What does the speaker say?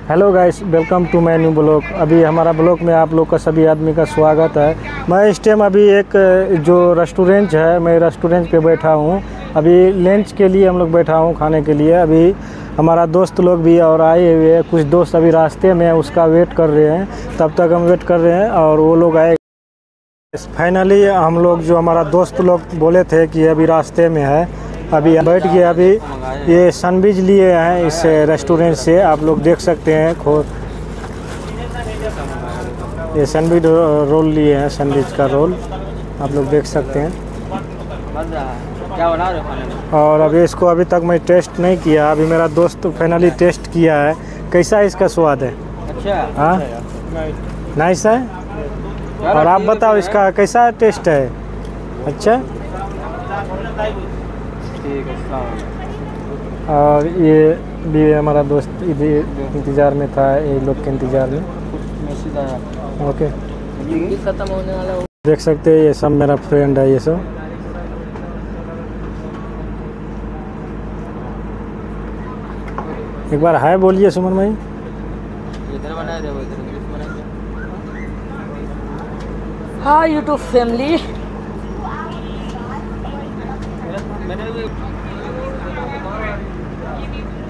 Hello guys, welcome to my new blog. अभी हमारा blog में आप लोग का सभी आदमी का स्वागत है। मैं इस टाइम अभी एक जो रेस्टोरेंट है, मैं रेस्टोरेंट पे बैठा हूँ। अभी लंच के लिए हम लोग बैठा हूँ खाने के लिए। अभी हमारा दोस्त लोग भी और आए हुए हैं, कुछ दोस्त अभी रास्ते में उसका वेट कर रहे हैं। तब तक हम वेट कर रहे हैं और वो लोग आए। फाइनली हम लोग जो हमारा दोस्त लोग बोले थे कि अभी रास्ते में है, अभी बैठ गए। अभी ये सैंडविच लिए हैं इस रेस्टोरेंट से, आप लोग देख सकते हैं। ये सैंडविच रोल लिए हैं, सैंडविच का रोल आप लोग देख सकते हैं। क्या बना रहे हो खाने में? और अभी इसको अभी तक मैं टेस्ट नहीं किया। अभी मेरा दोस्त फाइनली टेस्ट किया है। कैसा है इसका स्वाद है? अच्छा, हाँ, नाइस है। और आप बताओ इसका कैसा टेस्ट है? अच्छा। ठीक है। और ये भी हमारा दोस्त इधर इंतज़ार में था, ये लोग के इंतज़ार में। मैसेज आया। ओके, खत्म होने वाला हो। देख सकते हैं ये सब मेरा फ्रेंड है। ये सब एक बार हाय बोलिए सुमन भाई। इधर बना रहे हो, इधर इंग्लिश बना रहे हो। हाँ यूट्यूब फैमिली, मैंने भी